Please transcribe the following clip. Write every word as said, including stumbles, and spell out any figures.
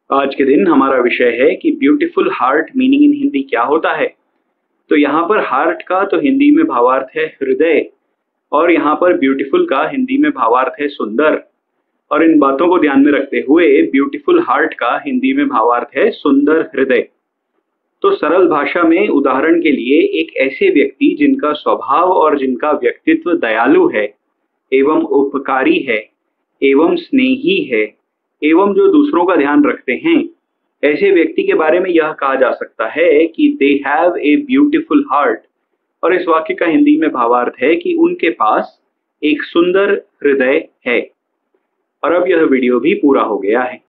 आज के दिन हमारा विषय है कि beautiful heart meaning in Hindi क्या होता है। तो यहाँ पर हार्ट का तो हिंदी में भावार्थ है हृदय, और यहाँ पर ब्यूटीफुल का हिंदी में भावार्थ है सुंदर। और इन बातों को ध्यान में रखते हुए ब्यूटीफुल हार्ट का हिंदी में भावार्थ है सुंदर हृदय। तो सरल भाषा में उदाहरण के लिए, एक ऐसे व्यक्ति जिनका स्वभाव और जिनका व्यक्तित्व दयालु है एवं उपकारी है एवं स्नेही है एवं जो दूसरों का ध्यान रखते हैं, ऐसे व्यक्ति के बारे में यह कहा जा सकता है कि they have a beautiful heart. और इस वाक्य का हिंदी में भावार्थ है कि उनके पास एक सुंदर हृदय है। और अब यह वीडियो भी पूरा हो गया है।